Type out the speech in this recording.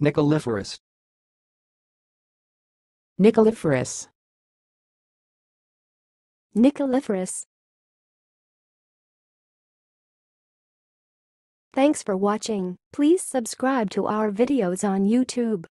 niccoliferous, niccoliferous, niccoliferous. Thanks for watching. Please subscribe to our videos on YouTube.